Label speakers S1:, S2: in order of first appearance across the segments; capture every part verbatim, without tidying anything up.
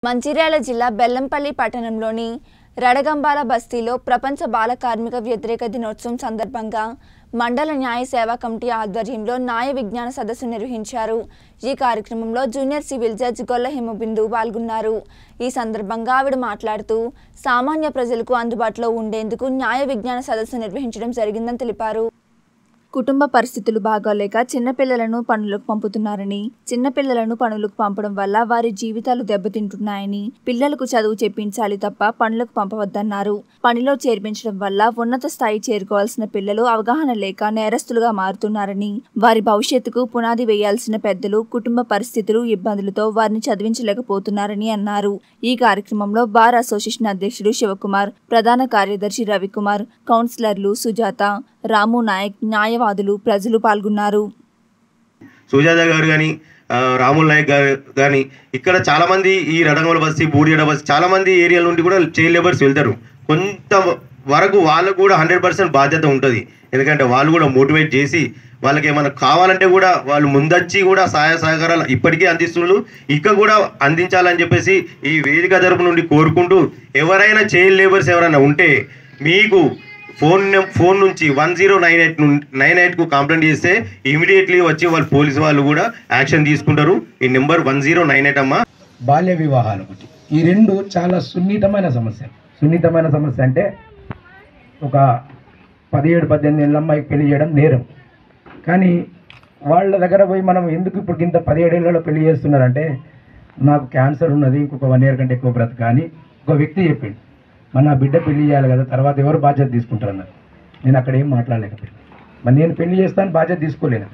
S1: మంచిర్యాల జిల్లా బెల్లంపల్లి పట్టణంలోని రడగంబాల బస్తీలో ప్రపంచ బాల కార్మిక వ్యతిరేక దినోత్సవం సందర్భంగా మండల న్యాయ సేవా కమిటీ ఆధ్వర్యంలో న్యాయ విజ్ఞాన సదస్సు నిర్వహించారు। ఈ కార్యక్రమంలో జూనియర్ సివిల్ జడ్జ్ గొల్ల హిమబిందు పాల్గొన్నారు। ఈ సందర్భంగా ఆవిడ మాట్లాడుతూ సామాన్య ప్రజలకు అందుబాటులో ఉండేందుకు న్యాయ విజ్ఞాన సదస్సు నిర్వహించడం జరిగిందని తెలిపారు। కుటుంబ పరిస్థితులు బాగోలేక చిన్నపిల్లలను పనులకు పంపుతున్నారని, చిన్నపిల్లలను పనులకు పంపడం వల్ల వారి జీవితాలు దెబ్బతింటున్నాయని, పిల్లలకు చదువు చెప్పించాలి తప్ప పనులకు పంపవద్దన్నారు। పనిలో చేర్పించడం వల్ల ఉన్నత స్థాయి చేరుకోవాల్సిన పిల్లలు అవగాహన లేక నేరస్తులుగా మారుతున్నారని, వారి భవిష్యత్తుకు పునాది వేయాల్సిన పెద్దలు కుటుంబ పరిస్థితులు ఇబ్బందులతో వారిని చదివించలేకపోతున్నారని అన్నారు। ఈ కార్యక్రమంలో బార్ అసోసియేషన్ అధ్యక్షుడు శివకుమార్, ప్రధాన కార్యదర్శి రవికుమార్, కౌన్సిలర్లు సుజాత, రాము నాయక్, న్యాయవాదులు, ప్రజలు పాల్గొన్నారు।
S2: సుజాత గారు కానీ రాముల్ నాయక్ గారు కానీ ఇక్కడ చాలా మంది ఈ రడంగోల బస్తీ బూడిగడ బస్తీ చాలా మంది ఏరియాల నుండి కూడా చైల్డ్ లేబర్స్ వెళ్తారు। కొంత వరకు వాళ్ళకు కూడా హండ్రెడ్ పర్సెంట్ బాధ్యత ఉంటుంది, ఎందుకంటే వాళ్ళు కూడా మోటివేట్ చేసి వాళ్ళకి ఏమైనా కావాలంటే కూడా వాళ్ళు ముందొచ్చి కూడా సహాయ సహకారాలు ఇప్పటికీ అందిస్తున్నారు, ఇక కూడా అందించాలని చెప్పేసి ఈ వేదిక తరపు నుండి కోరుకుంటూ, ఎవరైనా చైల్డ్ లేబర్స్ ఎవరైనా ఉంటే మీకు ఫోన్ ఫోన్ నుంచి one zero nine eight nine ఎయిట్కు కంప్లైంట్ చేస్తే ఇమీడియట్లీ వచ్చి వాళ్ళు పోలీసు వాళ్ళు కూడా యాక్షన్ తీసుకుంటారు। ఈ number one zero nine eight అమ్మా।
S3: బాల్య వివాహాలు ఒకటి, ఈ రెండు చాలా సున్నితమైన సమస్య। సున్నితమైన సమస్య అంటే ఒక పదిహేడు పద్దెనిమిది ఏళ్ళ అమ్మాయికి పెళ్లి చేయడం నేరం, కానీ వాళ్ళ దగ్గర పోయి మనం ఎందుకు ఇప్పుడు ఇంత పదిహేడేళ్లలో పెళ్లి చేస్తున్నారంటే, నాకు క్యాన్సర్ ఉన్నది, ఇంకొక వన్ ఇయర్ కంటే ఎక్కువ బ్రతక అని ఒక వ్యక్తి చెప్పిండు। మన బిడ్డ పెళ్లి చేయాలి కదా, తర్వాత ఎవరు బాధ్యత తీసుకుంటారన్నారు। నేను అక్కడ ఏం మాట్లాడలేకపోయాను, మరి నేను పెళ్లి చేస్తాను బాధ్యత తీసుకోలేను।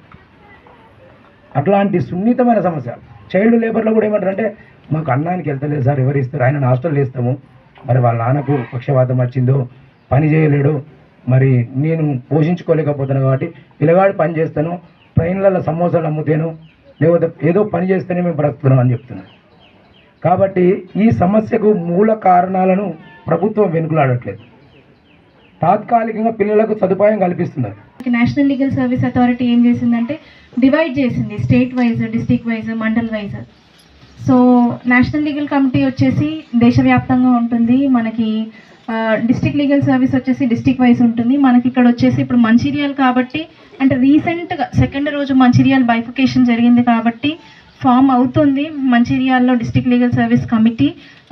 S3: అట్లాంటి సున్నితమైన సమస్య చైల్డ్ లేబర్లో కూడా ఏమంటారంటే, మాకు అన్నానికి వెళ్తలేదు సార్, ఎవరు ఇస్తారు, ఆయన హాస్టల్ వేస్తాము, మరి వాళ్ళ నాన్నకు పక్షవాతం వచ్చిందో పని చేయలేడు, మరి నేను పోషించుకోలేకపోతున్నాను కాబట్టి పిల్లగాడు పని చేస్తాను, ట్రైన్లలో సమోసాలు అమ్ముతాను, లేకపోతే ఏదో పని చేస్తేనే మేము బ్రతుకుతున్నాం అని చెప్తున్నాను। కాబట్టి ఈ సమస్యకు మూల కారణాలను ప్రభుత్వం వెనుకలాడట్లేదు, తాత్కాలికంగా పిల్లలకు సదుపాయం కల్పిస్తున్నారు।
S4: నేషనల్ లీగల్ సర్వీస్ అథారిటీ ఏం చేసిందంటే డివైడ్ చేసింది, state wise, district wise, mandal wise. So national legal committee వచ్చేసి దేశవ్యాప్తంగా ఉంటుంది, మనకి డిస్ట్రిక్ట్ లీగల్ సర్వీస్ వచ్చేసి డిస్ట్రిక్ట్ వైజ్ ఉంటుంది। మనకి ఇక్కడ వచ్చేసి ఇప్పుడు మంచిర్యాల కాబట్టి, అంటే రీసెంట్గా సెకండ్ రోజు మంచిర్యాల బైఫికేషన్ జరిగింది కాబట్టి ఫామ్ అవుతుంది మంచిర్యాలలో డిస్ట్రిక్ట్ లీగల్ సర్వీస్ కమిటీ।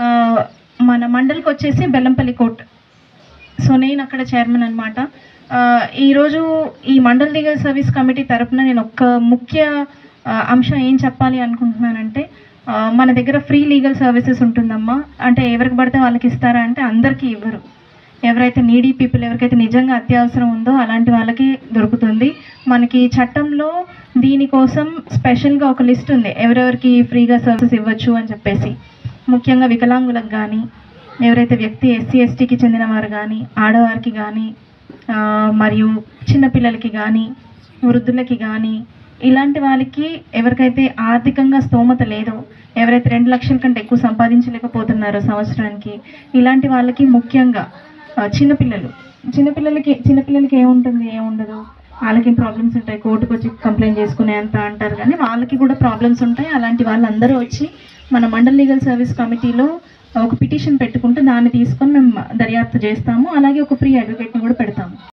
S4: మన మండలికి వచ్చేసి బెల్లంపల్లి కోర్ట్, సో నేను అక్కడ చైర్మన్ అనమాట। ఈరోజు ఈ మండల్ లీగల్ సర్వీస్ కమిటీ తరఫున నేను ఒక్క ముఖ్య అంశం ఏం చెప్పాలి అనుకుంటున్నానంటే, మన దగ్గర ఫ్రీ లీగల్ సర్వీసెస్ ఉంటుందమ్మా, అంటే ఎవరికి పడితే వాళ్ళకి ఇస్తారా అంటే అందరికీ ఇవ్వరు, ఎవరైతే నీడీ పీపుల్, ఎవరికైతే నిజంగా అత్యవసరం ఉందో అలాంటి వాళ్ళకి దొరుకుతుంది। మనకి చట్టంలో దీనికోసం స్పెషల్గా ఒక లిస్ట్ ఉంది, ఎవరెవరికి ఫ్రీగా సర్వీసెస్ ఇవ్వచ్చు అని చెప్పేసి, ముఖ్యంగా వికలాంగులకు కానీ, ఎవరైతే వ్యక్తి ఎస్సీ ఎస్టీకి చెందిన వారు కానీ, ఆడవారికి కానీ, మరియు చిన్నపిల్లలకి కానీ, వృద్ధులకి కానీ, ఇలాంటి వాళ్ళకి ఎవరికైతే ఆర్థికంగా స్తోమత లేదో, ఎవరైతే రెండు లక్షల కంటే ఎక్కువ సంపాదించలేకపోతున్నారో సంవత్సరానికి, ఇలాంటి వాళ్ళకి ముఖ్యంగా చిన్నపిల్లలు చిన్నపిల్లలకి చిన్నపిల్లలకి ఏముంటుంది ఏముండదు, వాళ్ళకి ప్రాబ్లమ్స్ ఉంటాయి, కోర్టుకు వచ్చి కంప్లైంట్ చేసుకునే అంత అంటారు, కానీ వాళ్ళకి కూడా ప్రాబ్లమ్స్ ఉంటాయి। అలాంటి వాళ్ళందరూ వచ్చి మన మండల్ లీగల్ సర్వీస్ కమిటీలో ఒక పిటిషన్ పెట్టుకుంటే దాన్ని తీసుకొని మేము దర్యాప్తు చేస్తాము, అలాగే ఒక ఫ్రీ అడ్వకేట్ని కూడా పెడతాము।